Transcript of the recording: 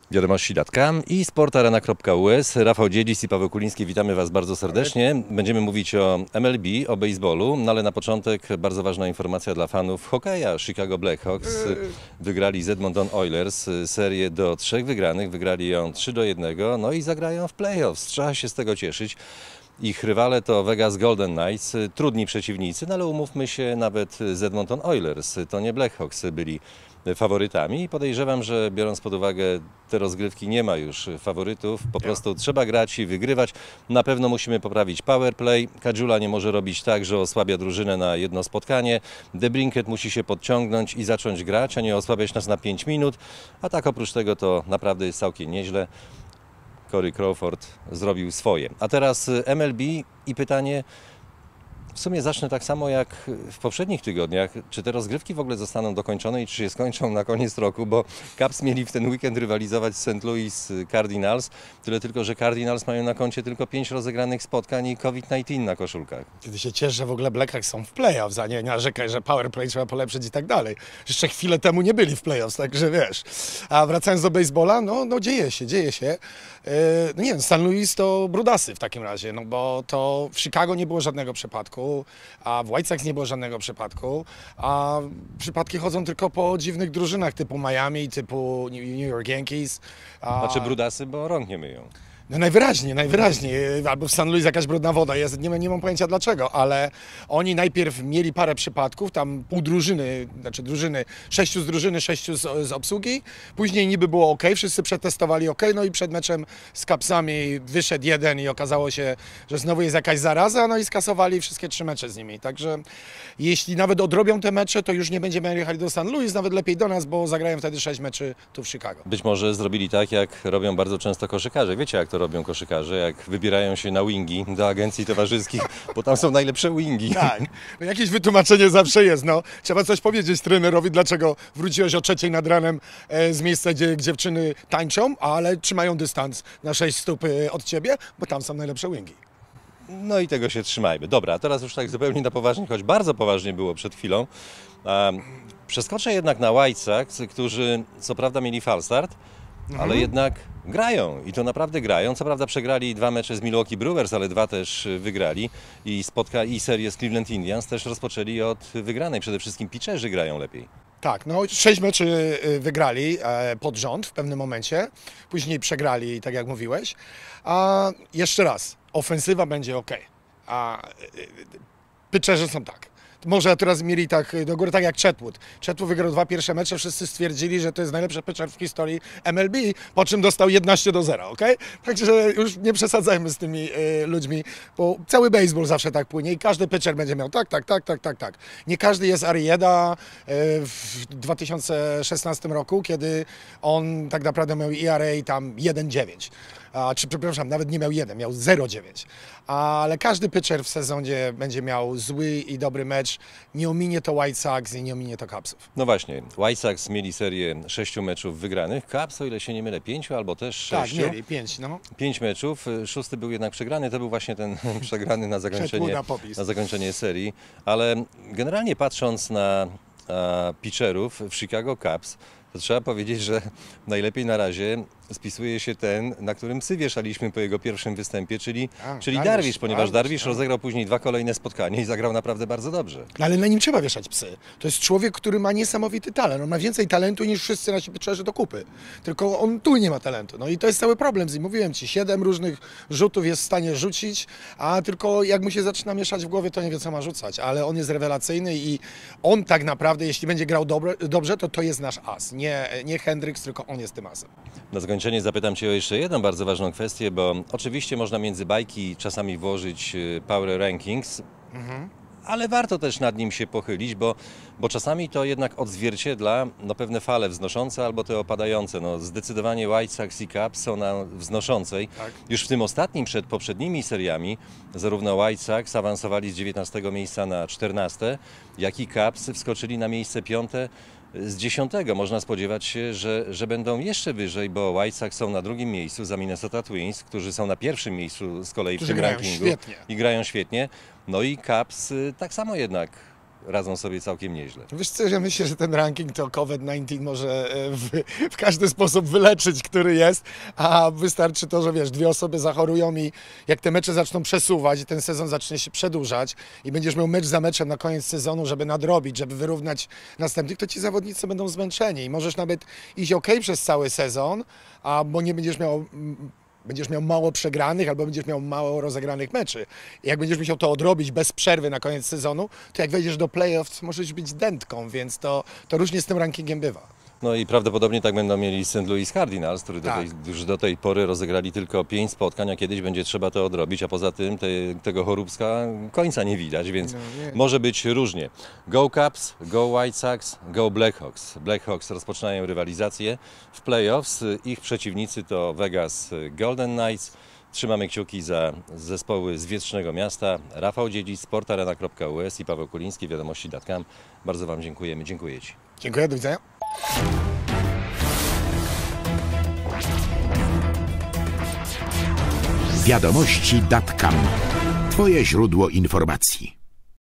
Wiadomości.com i sportarena.us. Rafał Dziedzic i Paweł Kuliński, witamy Was bardzo serdecznie. Będziemy mówić o MLB, o baseballu, no ale na początek bardzo ważna informacja dla fanów hokeja. Chicago Blackhawks wygrali z Edmonton Oilers serię do 3 wygranych, wygrali ją 3-1, no i zagrają w playoffs. Trzeba się z tego cieszyć. Ich rywale to Vegas Golden Knights, trudni przeciwnicy, no ale umówmy się, nawet z Edmonton Oilers to nie Blackhawks byli faworytami i podejrzewam, że biorąc pod uwagę te rozgrywki nie ma już faworytów, po prostu trzeba grać i wygrywać. Na pewno musimy poprawić power play, Caggiula nie może robić tak, że osłabia drużynę na jedno spotkanie, DeBrincat musi się podciągnąć i zacząć grać, a nie osłabiać nas na 5 minut, a tak oprócz tego to naprawdę jest całkiem nieźle. Corey Crawford zrobił swoje. A teraz MLB i pytanie, w sumie zacznę tak samo jak w poprzednich tygodniach. Czy te rozgrywki w ogóle zostaną dokończone i czy się skończą na koniec roku? Bo Cubs mieli w ten weekend rywalizować z St. Louis Cardinals. Tyle tylko, że Cardinals mają na koncie tylko 5 rozegranych spotkań i COVID-19 na koszulkach. Kiedy się cieszę, że w ogóle Blackhawks są w playoffs, a nie narzekaj, że power play trzeba polepszyć i tak dalej. Jeszcze chwilę temu nie byli w playoffs, także wiesz. A wracając do baseballa, no dzieje się. No nie wiem, St. Louis to brudasy w takim razie, no bo to w Chicago nie było żadnego przypadku, a w White Sox nie było żadnego przypadku, a przypadki chodzą tylko po dziwnych drużynach typu Miami, typu New York Yankees. Znaczy brudasy, bo rąk nie myją. No najwyraźniej, albo w St. Louis jakaś brudna woda jest, nie mam pojęcia dlaczego, ale oni najpierw mieli parę przypadków, tam pół drużyny, znaczy drużyny, 6 z drużyny, 6 z obsługi, później niby było ok, wszyscy przetestowali ok, no i przed meczem z Cubsami wyszedł jeden i okazało się, że znowu jest jakaś zaraza, no i skasowali wszystkie 3 mecze z nimi, także jeśli nawet odrobią te mecze, to już nie będziemy jechali do St. Louis, nawet lepiej do nas, bo zagrają wtedy 6 meczy tu w Chicago. Być może zrobili tak, jak robią bardzo często koszykarze. Wiecie, jak to robią koszykarze, jak wybierają się na wingi do agencji towarzyskich, bo tam są najlepsze wingi. Tak, no jakieś wytłumaczenie zawsze jest, no. Trzeba coś powiedzieć trenerowi, dlaczego wróciłeś o 3 nad ranem z miejsca, gdzie dziewczyny tańczą, ale trzymają dystans na 6 stóp od ciebie, bo tam są najlepsze wingi. No i tego się trzymajmy. Dobra, a teraz już tak zupełnie na poważnie, choć bardzo poważnie było przed chwilą. Przeskoczę jednak na White Sox, którzy co prawda mieli falstart, ale jednak grają i to naprawdę grają. Co prawda przegrali 2 mecze z Milwaukee Brewers, ale 2 też wygrali i serię z Cleveland Indians też rozpoczęli od wygranej. Przede wszystkim pitcherzy grają lepiej. Tak, no 6 meczy wygrali pod rząd w pewnym momencie, później przegrali, tak jak mówiłeś. A jeszcze raz, ofensywa będzie ok, a pitcherzy są tak. Może teraz mieli tak do góry, tak jak Chetwood. Chetwood wygrał 2 pierwsze mecze, wszyscy stwierdzili, że to jest najlepszy pitcher w historii MLB, po czym dostał 11-0, ok? Także już nie przesadzajmy z tymi ludźmi, bo cały baseball zawsze tak płynie i każdy pitcher będzie miał tak. Nie każdy jest Arrieta w 2016 roku, kiedy on tak naprawdę miał ERA tam 1,9. Przepraszam, nawet nie miał 1, miał 0,9. Ale każdy pitcher w sezonie będzie miał zły i dobry mecz. Nie ominie to White Sox i nie ominie to Cubsów. No właśnie, White Sox mieli serię 6 meczów wygranych, Cubs, o ile się nie mylę, 5 albo też 6. Tak, mieli 5, no. 5 meczów, 6 był jednak przegrany, to był właśnie ten przegrany na zakończenie serii. Ale generalnie patrząc na pitcherów w Chicago Cubs, to trzeba powiedzieć, że najlepiej na razie spisuje się ten, na którym psy wieszaliśmy po jego pierwszym występie, czyli Darvish, ponieważ Darvish rozegrał później 2 kolejne spotkania i zagrał naprawdę bardzo dobrze. No ale na nim trzeba wieszać psy. To jest człowiek, który ma niesamowity talent. On ma więcej talentu niż wszyscy nasi pitcherzy do kupy. Tylko on tu nie ma talentu. No i to jest cały problem z nim. Mówiłem ci, 7 różnych rzutów jest w stanie rzucić, a tylko jak mu się zaczyna mieszać w głowie, to nie wie, co ma rzucać. Ale on jest rewelacyjny i on tak naprawdę, jeśli będzie grał dobrze, to jest nasz as. Nie Hendricks, tylko on jest tym asem. Na zakończenie zapytam Cię o jeszcze jedną bardzo ważną kwestię, bo oczywiście można między bajki czasami włożyć Power Rankings, ale warto też nad nim się pochylić, bo czasami to jednak odzwierciedla pewne fale wznoszące albo te opadające. No, zdecydowanie White Sox i Cubs są na wznoszącej. Tak. Już w tym ostatnim, przed poprzednimi seriami, zarówno White Sox awansowali z 19 miejsca na 14, jak i Cubs wskoczyli na miejsce 5. z 10. Można spodziewać się, że będą jeszcze wyżej, bo White Sox są na 2. miejscu za Minnesota Twins, którzy są na 1. miejscu z kolei w tym rankingu. Świetnie. I grają świetnie. No i Cubs tak samo jednak radzą sobie całkiem nieźle. Wiesz co, ja myślę, że ten ranking to COVID-19 może w każdy sposób wyleczyć, który jest, a wystarczy to, że wiesz, 2 osoby zachorują i jak te mecze zaczną przesuwać i ten sezon zacznie się przedłużać i będziesz miał mecz za meczem na koniec sezonu, żeby nadrobić, żeby wyrównać następnych, to ci zawodnicy będą zmęczeni i możesz nawet iść przez cały sezon, bo nie będziesz miał mało przegranych albo będziesz miał mało rozegranych meczy. I jak będziesz musiał to odrobić bez przerwy na koniec sezonu, to jak wejdziesz do playoffs, możesz być dętką, więc to różnie z tym rankingiem bywa. No i prawdopodobnie tak będą mieli St. Louis Cardinals, którzy Tak. już do tej pory rozegrali tylko 5 spotkań, a kiedyś będzie trzeba to odrobić, a poza tym tego choróbska końca nie widać, więc może być różnie. Go Cubs, go White Sox, go Blackhawks. Blackhawks rozpoczynają rywalizację w playoffs. Ich przeciwnicy to Vegas Golden Knights. Trzymamy kciuki za zespoły z Wietrznego Miasta. Rafał Dziedzic, sportarena.us i Paweł Kuliński, wiadomości.com. Bardzo Wam dziękujemy. Dziękuję Ci. Dziękuję, do widzenia. Wiadomości.com. Twoje źródło informacji.